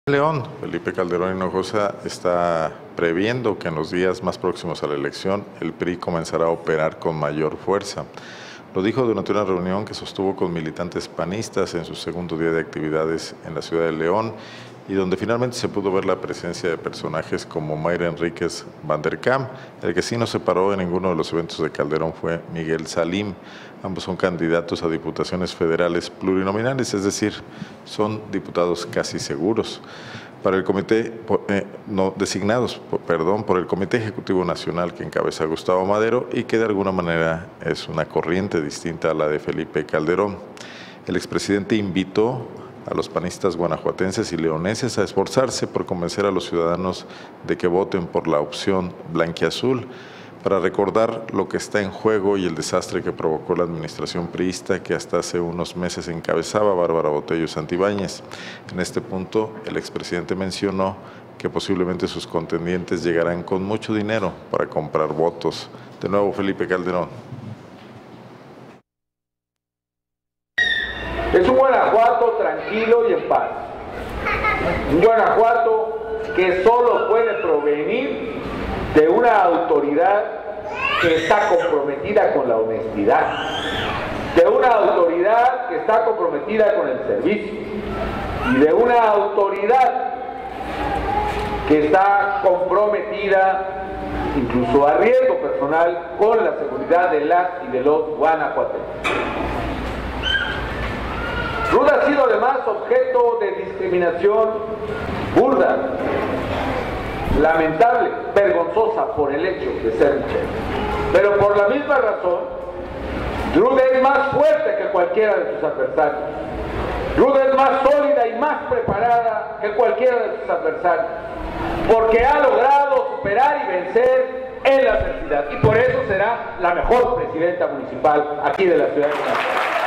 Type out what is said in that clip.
León, Felipe Calderón Hinojosa está previendo que en los días más próximos a la elección el PRI comenzará a operar con mayor fuerza. Lo dijo durante una reunión que sostuvo con militantes panistas en su segundo día de actividades en la ciudad de León y donde finalmente se pudo ver la presencia de personajes como Mayra Enríquez Van der Kamp. El que sí no se paró en ninguno de los eventos de Calderón fue Miguel Salim. Ambos son candidatos a diputaciones federales plurinominales, es decir, son diputados casi seguros. Para el comité, designados por el Comité Ejecutivo Nacional que encabeza Gustavo Madero y que de alguna manera es una corriente distinta a la de Felipe Calderón. El expresidente invitó a los panistas guanajuatenses y leoneses a esforzarse por convencer a los ciudadanos de que voten por la opción blanquiazul, para recordar lo que está en juego y el desastre que provocó la administración priista que hasta hace unos meses encabezaba Bárbara Botello Santibáñez. En este punto, el expresidente mencionó que posiblemente sus contendientes llegarán con mucho dinero para comprar votos. De nuevo, Felipe Calderón. Es un Guanajuato tranquilo y en paz. Un Guanajuato que solo puede provenir de una autoridad que está comprometida con la honestidad, de una autoridad que está comprometida con el servicio y de una autoridad que está comprometida, incluso a riesgo personal, con la seguridad de las y de los guanajuatenses. Ruda ha sido además objeto de discriminación burda, lamentable, vergonzosa por el hecho de ser mujer. Pero por la misma razón, Ruda es más fuerte que cualquiera de sus adversarios. Ruda es más sólida y más preparada que cualquiera de sus adversarios, porque ha logrado superar y vencer en la adversidad. Y por eso será la mejor presidenta municipal aquí de la ciudad de Guanajuato.